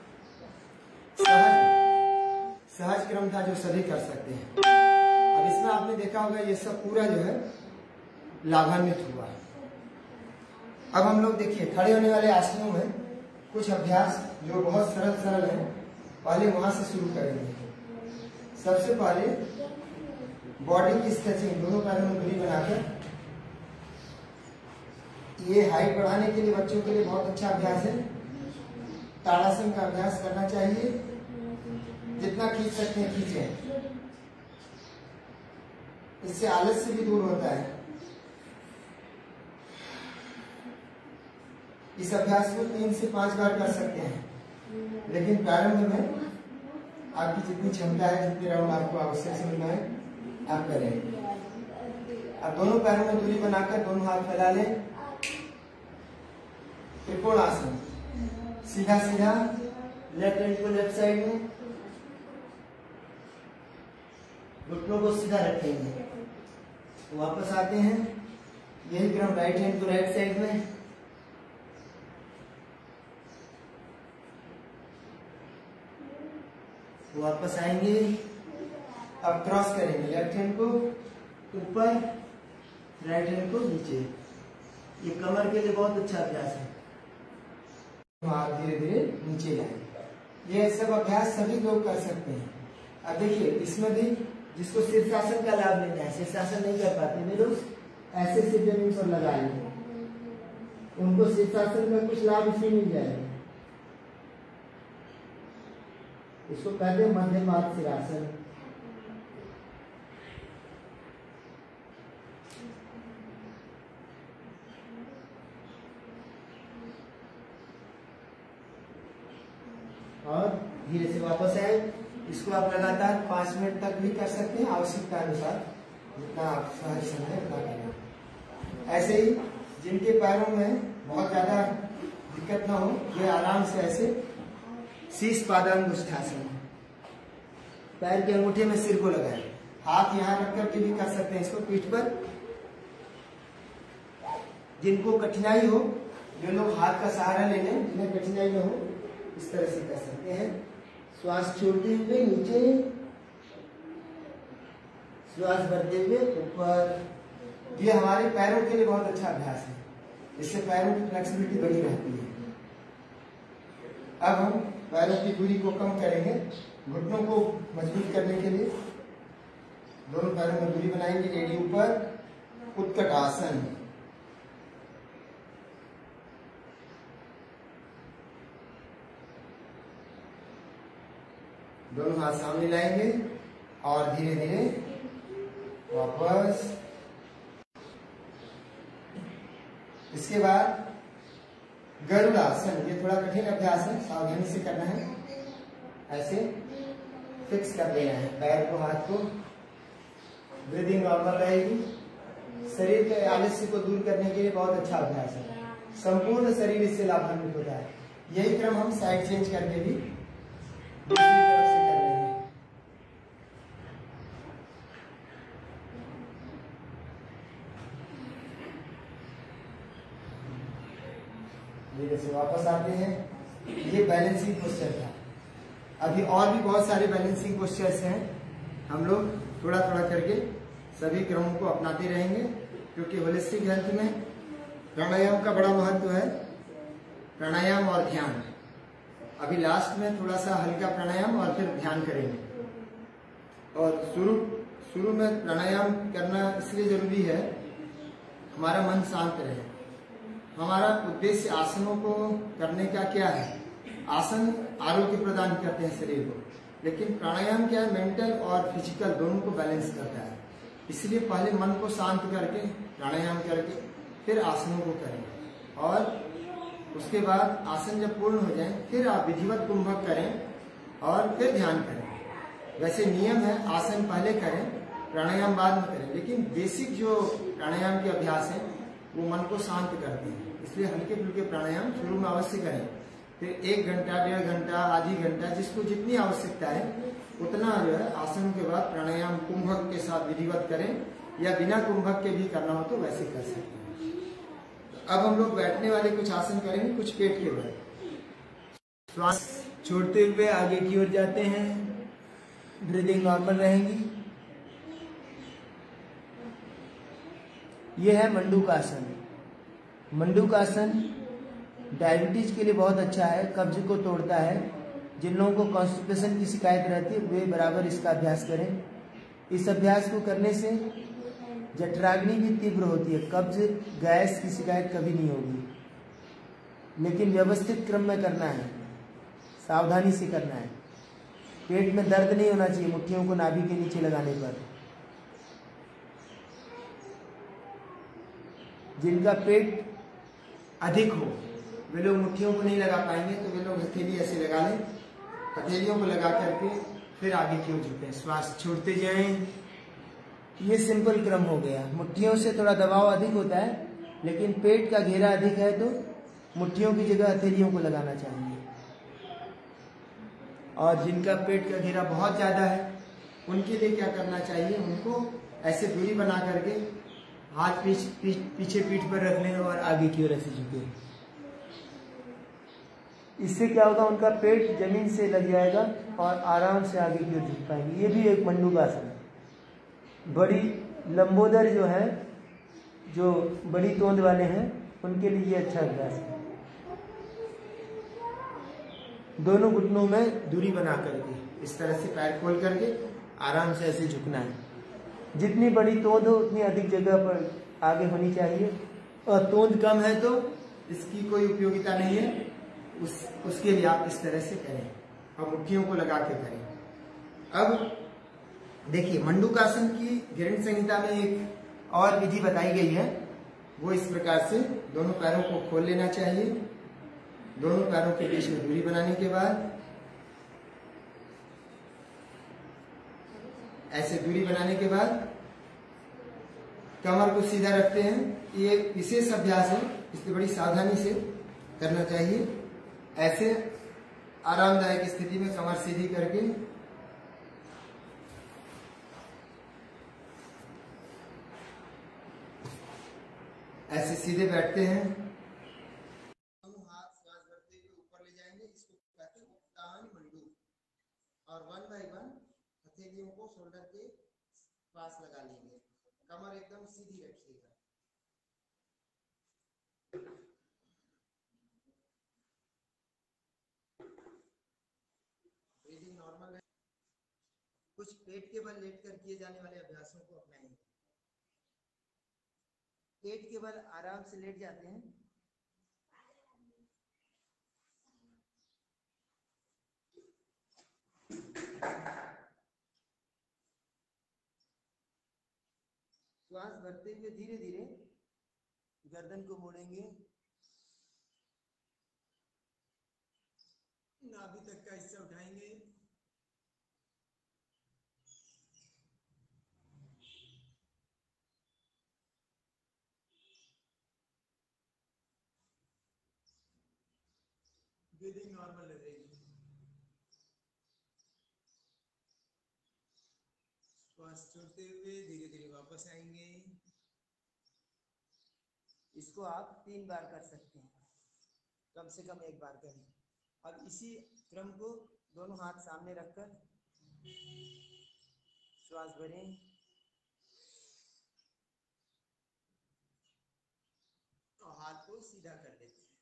सहज क्रम था जो सभी कर सकते हैं। अब इसमें आपने देखा होगा ये सब पूरा जो है लाभान्वित हुआ। अब हम लोग देखिए खड़े होने वाले आसनों में कुछ अभ्यास जो बहुत सरल है, पहले वहां से शुरू करेंगे। सबसे पहले बॉडी की स्ट्रेचिंग, दोनों पैरों में दूरी बनाकर, ये हाइट बढ़ाने के लिए बच्चों के लिए बहुत अच्छा अभ्यास है। ताड़ासन का अभ्यास करना चाहिए, जितना खींच सकते हैं खींचें, इससे आलस्य भी दूर होता है। इस अभ्यास को 3 से 5 बार कर सकते हैं, लेकिन प्रारंभ में आपकी जितनी क्षमता है, जितने राउंड आपको आवश्यक समझना है आप करें। अब दोनों पैरों में दूरी बनाकर दोनों हाथ फैला लें। त्रिकोण आसन, सीधा सीधा लेफ्ट हैंड को लेफ्ट साइड में, घुटनों को सीधा रखेंगे, वापस आते हैं। यही क्रम राइट हैंड को राइट साइड में, वापस आएंगे। अब क्रॉस करेंगे, लेफ्ट हैंड को ऊपर, राइट हैंड को नीचे। ये कमर के लिए बहुत अच्छा अभ्यास है। आप धीरे धीरे नीचे लाएंगे। ये सब अभ्यास सभी लोग कर सकते हैं। अब देखिए इसमें भी जिसको शीर्षासन का लाभ लेना है, शीर्षासन नहीं कर पाते वे लोग ऐसे सिर जमीन पर लगा लेंगे, उनको शीर्षासन का कुछ लाभ इसमें मिल जाएगा। इसको कहते हैं मध्यम सिरासन। और धीरे से वापस आए। इसको आप लगातार 5 मिनट तक भी कर सकते हैं, आवश्यकता अनुसार जितना आप सहज समझे उतना करें। ऐसे ही जिनके पैरों में बहुत ज्यादा दिक्कत ना हो, वे आराम से ऐसे शीश पादांगुष्ठासन, पैर के अंगूठे में सिर को लगाए, हाथ यहाँ रख करके भी कर सकते हैं इसको पीठ पर। जिनको कठिनाई हो, जो लोग हाथ का सहारा ले लें, जिन्हें कठिनाई न हो, इस तरह से कर सकते हैं। श्वास छोड़ते हुए नीचे, श्वास भरते हुए ऊपर। ये हमारे पैरों के लिए बहुत अच्छा अभ्यास है, इससे पैरों की फ्लेक्सिबिलिटी बनी रहती है। अब हम पैरों की दूरी को कम करेंगे, घुटनों को मजबूत करने के लिए दोनों पैरों में दूरी बनाएंगे। एड़ी ऊपर, उत्कट आसन। दोनों हाथ सामने लाएंगे और धीरे धीरे वापस। इसके बाद गरुड़ासन, ये थोड़ा कठिन अभ्यास है, सावधानी से करना है। ऐसे फिक्स कर देना है पैर को, हाथ को। ब्रीदिंग नॉर्मल रहेगी। शरीर के आलस्य को दूर करने के लिए बहुत अच्छा अभ्यास है, संपूर्ण शरीर इससे लाभान्वित होता है। यही क्रम हम साइड चेंज करके भी दूसरी तरफ से कर रहे हैं। धीरे से वापस आते हैं। ये बैलेंसिंग पोस्चर था। अभी और भी बहुत सारे बैलेंसिंग पोस्चर्स हैं, हम लोग थोड़ा थोड़ा करके सभी क्रमों को अपनाते रहेंगे, क्योंकि होलिस्टिक हेल्थ में प्राणायाम का बड़ा महत्व है। प्राणायाम और ध्यान। अभी लास्ट में थोड़ा सा हल्का प्राणायाम और फिर ध्यान करेंगे। और शुरू में प्राणायाम करना इसलिए जरूरी है, हमारा मन शांत रहे। हमारा उद्देश्य आसनों को करने का क्या है? आसन आरोग्य प्रदान करते हैं शरीर को, लेकिन प्राणायाम क्या है? मेंटल और फिजिकल दोनों को बैलेंस करता है। इसलिए पहले मन को शांत करके प्राणायाम करके फिर आसनों को करें, और उसके बाद आसन जब पूर्ण हो जाए फिर आप विधिवत कुंभक करें और फिर ध्यान करें। वैसे नियम है आसन पहले करें, प्राणायाम बाद में करें, लेकिन बेसिक जो प्राणायाम के अभ्यास है वो मन को शांत करते हैं। इसलिए हल्के फुल्के प्राणायाम शुरू में अवश्य करें। फिर 1 घंटा 1.5 घंटा आधी घंटा जिसको जितनी आवश्यकता है उतना जो है आसन के बाद प्राणायाम कुंभक के साथ विधिवत करें, या बिना कुंभक के भी करना हो तो वैसे कर सकते हैं। अब हम लोग बैठने वाले कुछ आसन करेंगे, कुछ पेट के बल। श्वास छोड़ते हुए आगे की ओर जाते हैं, ब्रीदिंग नॉर्मल रहेगी। यह है मंडूकासन। मंडूकासन डायबिटीज के लिए बहुत अच्छा है, कब्ज को तोड़ता है। जिन लोगों को कॉन्स्टिपेशन की शिकायत रहती है वे बराबर इसका अभ्यास करें। इस अभ्यास को करने से जठराग्नि भी तीव्र होती है, कब्ज गैस की शिकायत कभी नहीं होगी। लेकिन व्यवस्थित क्रम में करना है, सावधानी से करना है। पेट में दर्द नहीं होना चाहिए मुट्ठियों को नाभि के नीचे लगाने पर। जिनका पेट अधिक हो वे लोग मुट्ठियों को नहीं लगा पाएंगे, तो वे लोग हथेली ऐसे लगा लें, हथेलियों को लगा करके फिर आगे की ओर झुकें, श्वास छोड़ते जाएं। ये सिंपल क्रम हो गया। मुट्ठियों से थोड़ा दबाव अधिक होता है, लेकिन पेट का घेरा अधिक है तो मुट्ठियों की जगह हथेलियों को लगाना चाहिए। और जिनका पेट का घेरा बहुत ज्यादा है उनके लिए क्या करना चाहिए, उनको ऐसे दूरी बना करके हाथ पीछे पीठ पर रख लें और आगे की ओर ऐसे झुके। इससे क्या होगा, उनका पेट जमीन से लग जाएगा और आराम से आगे की ओर झुक पाएंगे। ये भी एक मंडूकासन है। बड़ी लंबोदर जो है, जो बड़ी तोंद वाले हैं, उनके लिए ये अच्छा अभ्यास है। दोनों घुटनों में दूरी बना करके इस तरह से पैर खोल करके आराम से ऐसे झुकना है। जितनी बड़ी तोंद हो उतनी अधिक जगह पर आगे होनी चाहिए, और तोंद कम है तो इसकी कोई उपयोगिता नहीं है, उसके लिए आप इस तरह से करें और मुट्ठियों को लगा के करें। अब देखिए, मंडूकासन की गृह्ण संहिता में एक और विधि बताई गई है। वो इस प्रकार से दोनों पैरों को खोल लेना चाहिए। दोनों पैरों के बीच में दूरी बनाने के बाद ऐसे दूरी बनाने के बाद कमर को सीधा रखते हैं। ये विशेष अभ्यास है, इसलिए बड़ी सावधानी से करना चाहिए। ऐसे आरामदायक स्थिति में कमर सीधी करके ऐसे सीधे बैठते हैं। दोनों हाथ श्वास भरते हुए ऊपर ले जाएंगे, इसको कहते हैं उत्तान मंडू। और 1 बाय 1 हथेलियों को शोल्डर के पास लगा लेंगे। कमर एकदम सीधी रखिएगा। ब्रीदिंग नॉर्मल है। कुछ पेट के बल लेटकर किए जाने वाले अभ्यासों को अपनाएंगे। पेट के बल आराम से लेट जाते हैं। श्वास भरते हुए धीरे धीरे गर्दन को मोड़ेंगे, नाभि तक का हिस्सा उठाएंगे। ब्रीदिंग नॉर्मल रहेगी। श्वास छोड़ते हुए धीरे धीरे वापस आएंगे। इसको आप 3 बार कर सकते हैं, कम से कम 1 बार करें। अब इसी क्रम को दोनों हाथ सामने रखकर श्वास भरें और हाथ को सीधा कर लेते हैं।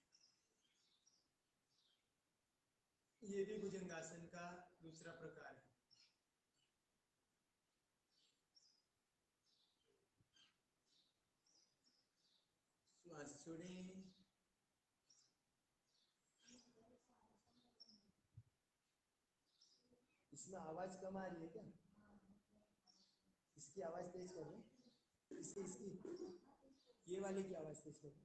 ये भी भुजंगासन का दूसरा प्रकार है। श्वास छोड़ें। इसमें आवाज कम आ रही है क्या? इसकी आवाज तेज कर दो। इसकी ये वाले की आवाज तेज कर दो।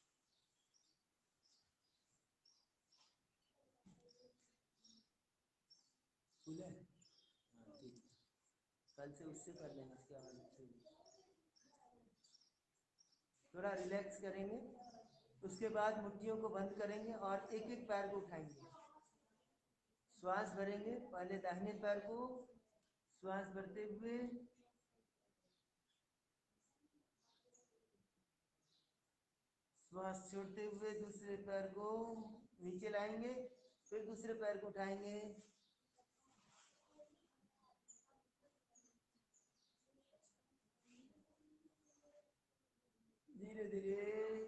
फुल है? हाँ, ठीक। कल से उससे कर लेना, इसकी आवाज अच्छी। थोड़ा रिलैक्स करेंगे उसके बाद मुट्ठियों को बंद करेंगे और एक एक पैर को उठाएंगे। श्वास भरेंगे, पहले दाहिने पैर को श्वास भरते हुए श्वास छोड़ते हुए दूसरे पैर को नीचे लाएंगे, फिर दूसरे पैर को उठाएंगे। धीरे धीरे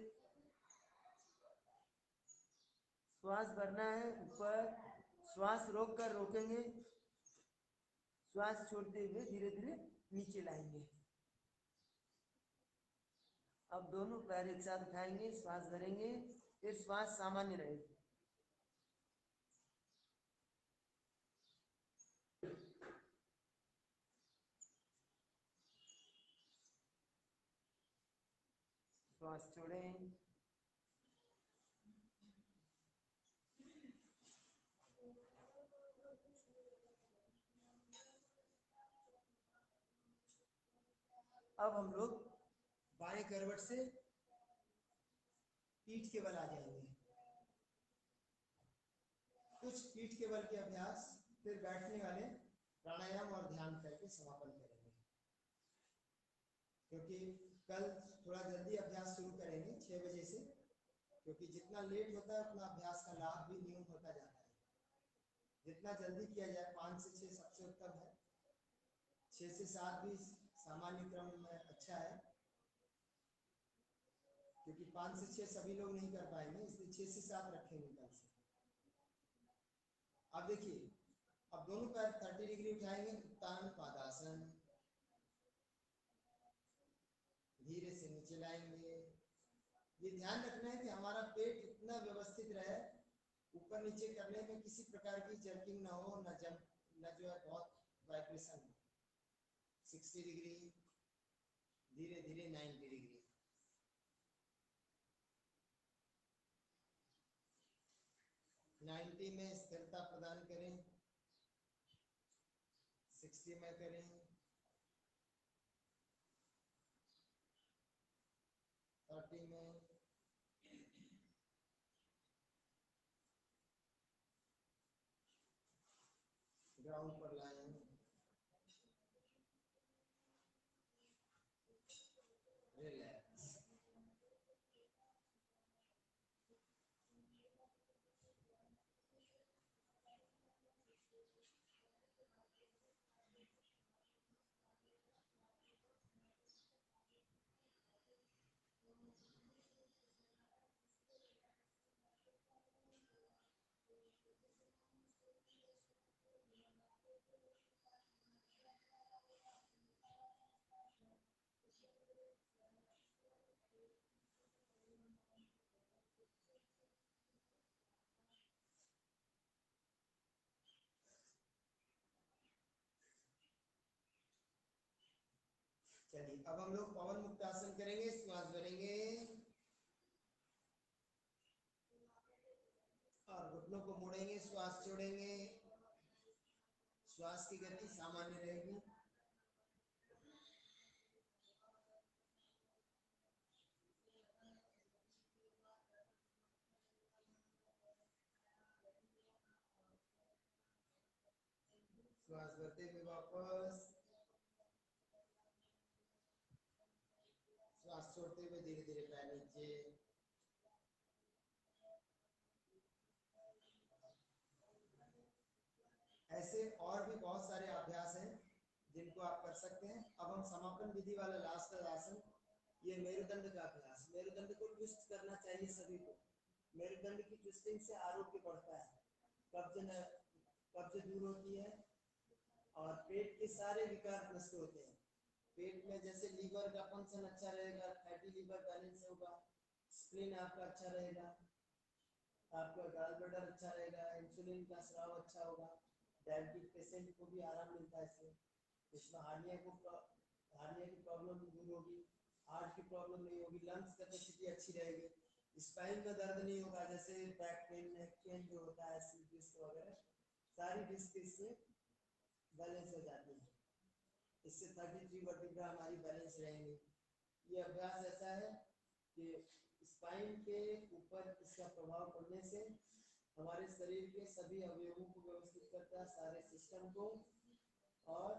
श्वास भरना है ऊपर, श्वास रोक कर रोकेंगे, श्वास छोड़ते हुए धीरे धीरे नीचे लाएंगे। अब दोनों पैर एक साथ उठाएंगे, श्वास भरेंगे, फिर श्वास सामान्य रहेगी। श्वास छोड़ें, अब हम लोग बाएं करवट से पीठ के बल आ जाएंगे। कुछ पीठ के बल के अभ्यास, फिर बैठने वाले प्राणायाम और ध्यान करके समापन करेंगे। क्योंकि कल थोड़ा जल्दी अभ्यास शुरू करेंगे 6 बजे से, क्योंकि जितना लेट होता है उतना अभ्यास का लाभ भी न्यून होता जाता है। जितना जल्दी किया जाए 5 से 6 सबसे उत्तम है, 6 से 7 भी सामान्य क्रम में अच्छा है, क्योंकि 5 से 6 सभी लोग नहीं कर पाएंगे, इसलिए 6 से 7 रखेंगे कल से। अब देखिए, अब दोनों पैर 30 डिग्री उठाएंगे, उत्तान पादासन, धीरे से नीचे लाएंगे। ये ध्यान रखना है कि हमारा पेट इतना व्यवस्थित रहे, ऊपर नीचे करने में किसी प्रकार की जर्किंग ना हो, न जंप, न जो है बहुत वाइब्रेशन हो। 60 डिग्री, धीरे धीरे 90 डिग्री। नाइन्टी में स्थिरता प्रदान करें, 60 में करें, 30 में, ग्राउंड पर लाएं, रिलैक्स। चलिए, अब हम लोग पवन मुक्त आसन करेंगे। श्वास भरेंगे और घुटनों को मोड़ेंगे, श्वास छोड़ेंगे, श्वास की गति सामान्य रहेगी। श्वास भरते हुए वापस, श्वास छोड़ते हुए धीरे धीरे पैर नीचे। ऐसे और भी बहुत सारे अभ्यास हैं जिनको आप कर सकते हैं। अब हम समापन विधि वाला लास्ट आसन, ये मेरुदंड का अभ्यास। मेरुदंड को ट्विस्ट करना चाहिए सभी को। मेरुदंड की ट्विस्टिंग से आरोग्य बढ़ता है, कब्ज दूर होती है और पेट के सारे विकार नष्ट होते हैं। पेट में जैसे लीवर का फंक्शन अच्छा रहेगा, फैटी लीवर बैलेंस होगा, स्प्लीन आपका अच्छा रहेगा, आपका गॉल ब्लैडर अच्छा रहेगा, इंसुलिन का स्राव अच्छा होगा, डायबिटिक पेशेंट को भी आराम मिलता है इससे। इसमें हार्निया की प्रॉब्लम दूर होगी, हार्ट की प्रॉब्लम नहीं होगी, लंग्स कैपेसिटी अच्छी रहेगी, स्पाइन में दर्द नहीं होगा, जैसे बैक पेन, नेक पेन जो होता है, स्लिप डिस्क वगैरह, सारी डिस्क इससे बैलेंस हो जाती है। इससे 33 वर्टिब्रा हमारी बैलेंस रहेंगी। ये अभ्यास ऐसा है कि स्पाइन के ऊपर इसका प्रभाव पड़ने से हमारे शरीर के सभी अवयवों को व्यवस्थित करता है, सारे सिस्टम को, और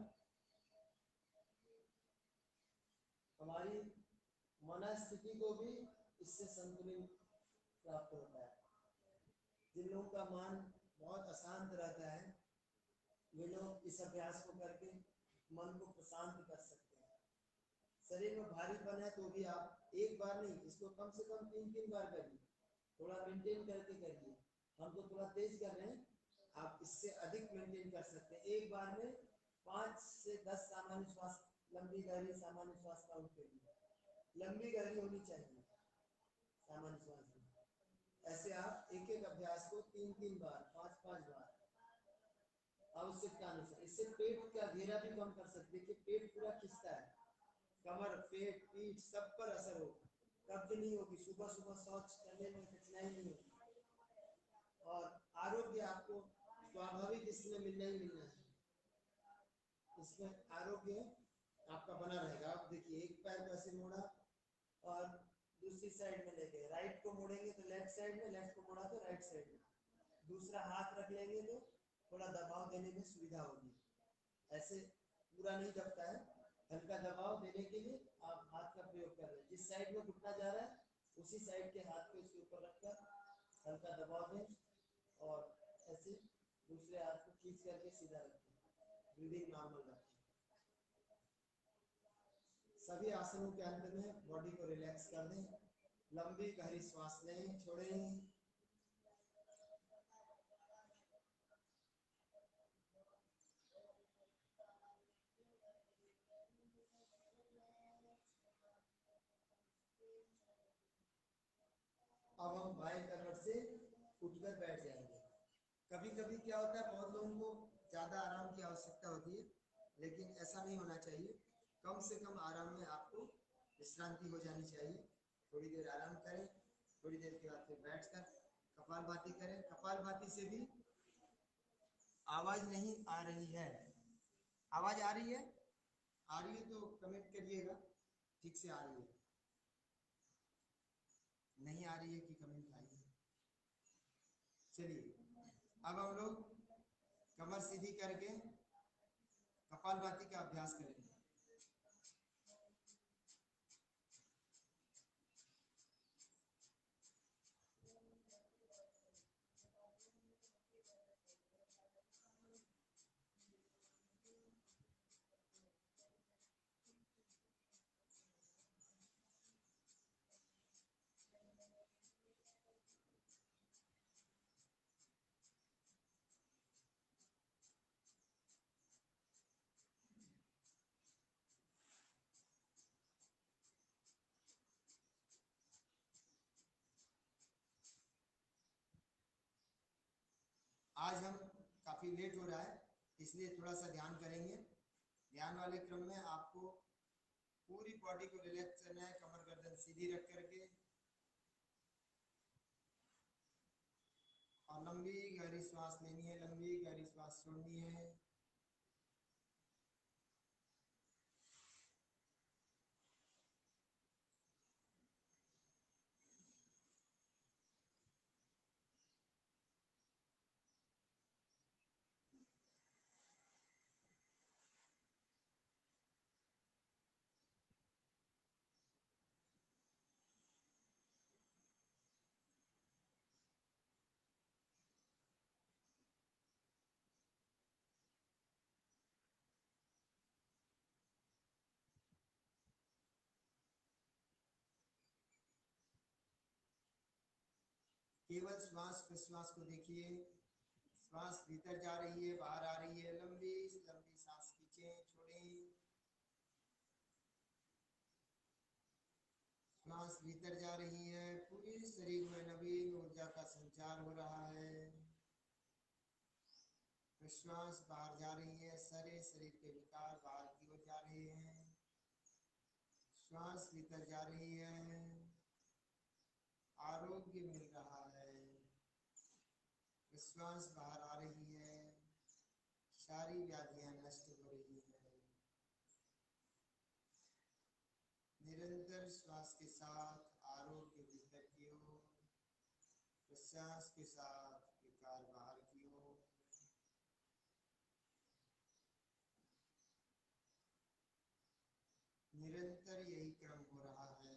हमारी मनस्थिति को भी इससे संतुलन प्राप्त होता है। जिन लोगों का मन बहुत अशांत रहता है वे लोग इस अभ्यास को करके मन को प्रशांत कर सकते हैं। शरीर में भारीपन है तो भी आप एक बार नहीं, इसको कम से कम 3-3 बार करिए, थोड़ा मेंटेन करके करिए। हम तो थोड़ा तेज कर रहे हैं, आप इससे अधिक मेंटेन कर सकते हैं। एक बार में 5 से 10 सामान्य श्वास, लंबी गहरी सामान्य श्वास काउंट करिए। लंबी गहरी होनी चाहिए सामान्य श्वास में। ऐसे आप एक एक अभ्यास को 3-3 बार, 5-5 बार आवश्यकता अनुसार। इससे पेट का घेरा भी कम कर सकते हैं कि पेट पूरा खिंचता है, कमर, पेट, पीठ सब पर असर होगा, कब्ज नहीं होगी, सुबह सुबह शौच करने में कठिनाई नहीं होगी, और आरोग्य आपको स्वाभाविक इसमें मिलना ही मिलना है। इसमें आरोग्य आपका बना रहेगा। आप देखिए, एक पैर को ऐसे मोड़ा और दूसरी साइड में लेके, राइट को मोड़ेंगे तो लेफ्ट साइड में, लेफ्ट को मोड़ा तो राइट साइड में, दूसरा हाथ रख लेंगे तो थोड़ा दबाव देने में सुविधा होगी। ऐसे पूरा नहीं दबता है, हल्का दबाव देने के लिए आप हाथ का प्रयोग कर रहे हैं। जिस साइड में घुटना जा रहा है उसी साइड के हाथ को इसके ऊपर रखकर हल्का दबाव दें, और ऐसे दूसरे हाथ को खींच करके सीधा रखें, ब्रीदिंग नॉर्मल रखें। सभी आसनों के अंत में बॉडी को रिलैक्स कर दें, लंबी गहरी सांस लें, छोड़ें। अब हम बाएं करवट से उठकर बैठ जाएंगे। कभी कभी क्या होता है, बहुत लोगों को ज्यादा आराम की आवश्यकता होती है, लेकिन ऐसा नहीं होना चाहिए। कम से कम आराम में आपको विश्रांति हो जानी चाहिए। थोड़ी देर आराम करें, थोड़ी देर के बाद फिर बैठकर कपालभाति करें। कपालभाति से भी आवाज नहीं आ रही है, आवाज आ रही है? आ रही है तो कमेंट करिएगा ठीक से आ रही है, नहीं आ रही है कि कमेंट आई है। चलिए, अब हम लोग कमर सीधी करके कपालभाति का अभ्यास करेंगे। आज हम काफी लेट हो रहा है, इसलिए थोड़ा सा ध्यान करेंगे। ध्यान वाले क्रम में आपको पूरी बॉडी को रिलैक्स करना है, कमर गर्दन सीधी रख करके, और लंबी गहरी सांस लेनी है, लंबी गहरी सांस छोड़नी है। केवल श्वास प्रश्वास को देखिए, श्वास भीतर जा रही है, बाहर आ रही है, लंबी लंबी सांस खींचें, छोड़ें। श्वास भीतर जा रही है, पूरे शरीर में नवीन ऊर्जा का संचार हो रहा है। प्रश्वास बाहर जा रही है, सारे शरीर के विकार बाहर की ओर जा रहे हैं। श्वास भीतर जा रही है, आरोग्य मिल रहा है। विश्वास बाहर आ रही है, सारी व्याधियां नष्ट हो रही है। निरंतर श्वास के साथ आरोग्य भीतर की प्रश्वास के साथ विकार बाहर की ओर। निरंतर यही क्रम हो रहा है।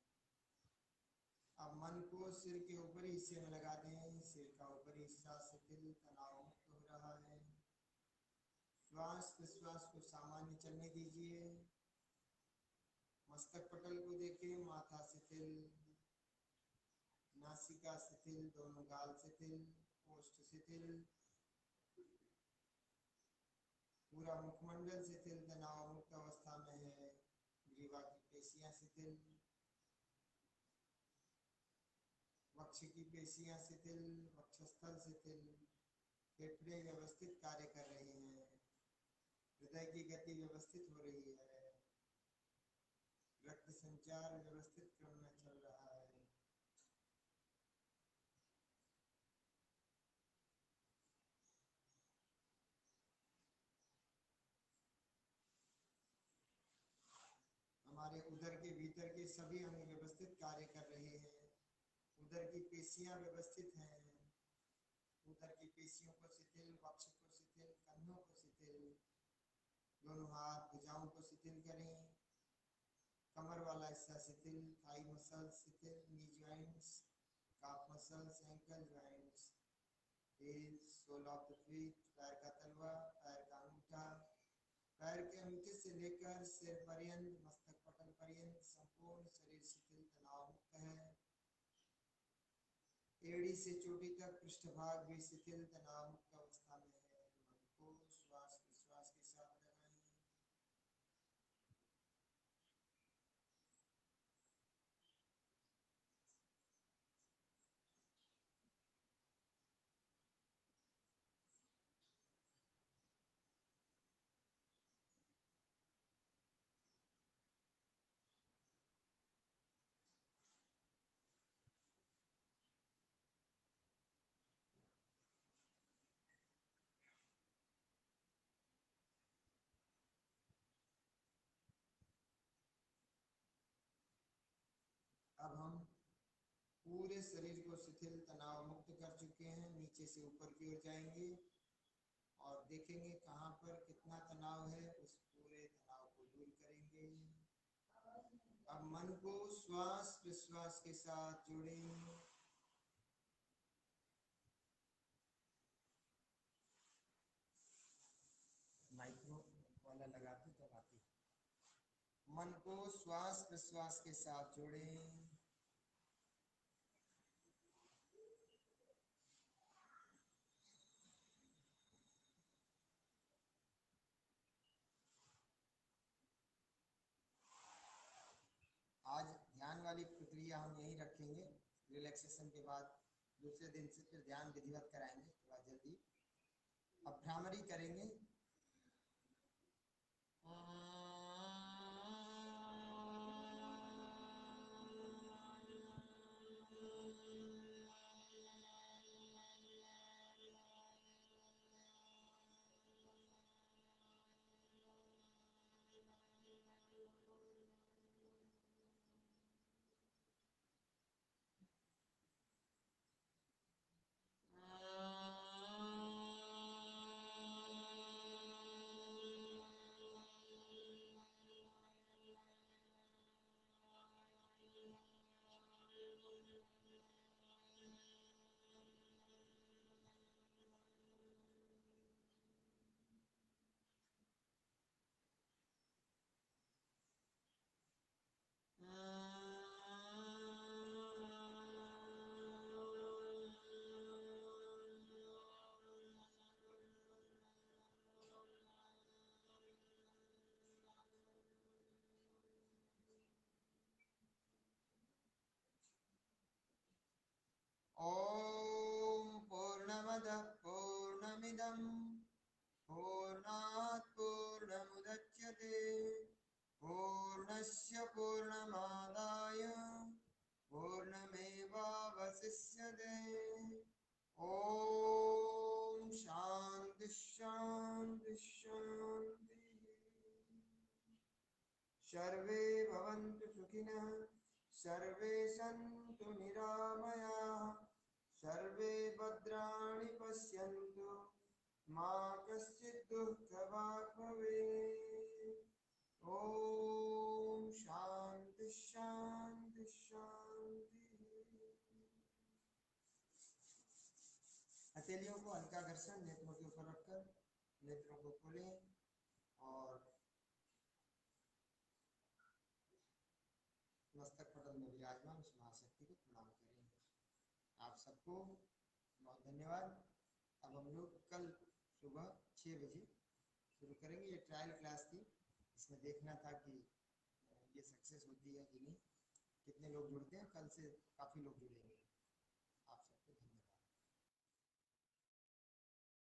अब मन को सिर के ऊपरी हिस्से में लगा दें। सिर का ऊपरी हिस्सा शिथिल तनाव मुक्त हो रहा है। श्वास प्रश्वास को सामान्य चलने दीजिए। मस्तक पटल को देखें, माथा शिथिल, नासिका शिथिल, दोनों गाल शिथिल, ओष्ठ शिथिल, पूरा मुखमंडल शिथिल तनाव मुक्त अवस्था में है। ग्रीवा की पेशियां शिथिल, वक्ष की पेशियां शिथिल, वक्षस्थल शिथिल, फेफड़े व्यवस्थित कार्य कर रहे हैं। हृदय की गति व्यवस्थित हो रही है। रक्त संचार व्यवस्थित क्रम में चल रहा है। हमारे उदर के भीतर के सभी अंग व्यवस्थित कार्य कर रहे हैं। उदर की पेशियां व्यवस्थित हैं। उदर की पेशियों को शिथिल, वक्ष को शिथिल, कंधों को शिथिल, दोनों हाथ भुजाओं को शिथिल करें। कमर वाला हिस्सा शिथिल, थाई मसल्स शिथिल, knee joints, calf muscles, ankle joints, heels, sole of the feet, पैर का तलवा, पैर का अंगूठा, पैर के अंगूठे से लेकर सिर पर्यंत, मस्तक पटल पर्यंत संपूर्ण शरीर शिथिल तनाव मुक्त है। एड़ी से चोटी तक पृष्ठभाग भी शिथिल तनाव मुक्त अवस्था में है। मन को श्वास प्रश्वास के साथ लगाएं। अब हम पूरे शरीर को शिथिल तनाव मुक्त कर चुके हैं। नीचे से ऊपर की ओर जाएंगे और देखेंगे कहाँ पर कितना तनाव है, उस पूरे तनाव को दूर करेंगे। अब मन को श्वास प्रश्वास के साथ जोड़ें। माइक्रो वाला लगाते तो आती। मन को श्वास प्रश्वास के साथ जोड़ें। आज ध्यान वाली प्रक्रिया हम यहीं रखेंगे। रिलैक्सेशन के बाद दूसरे दिन से फिर ध्यान विधिवत कराएंगे थोड़ा जल्दी। अब भ्रामरी करेंगे। ओम पूर्णमदः पूर्णमिदं पूर्णात् पूर्णमुदच्यते पूर्णस्य पूर्णमादाय पूर्णमेवावशिष्यते। ओम शांति शांति शांति। सर्वे भवन्तु सुखिनः, सर्वे सन्तु निरामयाः, सर्वे भद्राणि पश्यन्तु मा कश्चित् दुःखभाग् भवेत्। ओम शांति शांति शांति। हथेलियों को हल्का घर्षण नेत्रों के ऊपर रखकर नेत्रों को खोलें और मस्तक पटल में विराजमान उस महाशक्ति को प्रणाम करें। आप सबको बहुत धन्यवाद। अब हम लोग कल सुबह 6 बजे शुरू करेंगे। ये ट्रायल क्लास थी, इसमें देखना था कि ये सक्सेस होती है कि नहीं, कितने लोग जुड़ते हैं। कल से काफ़ी लोग जुड़ेंगे।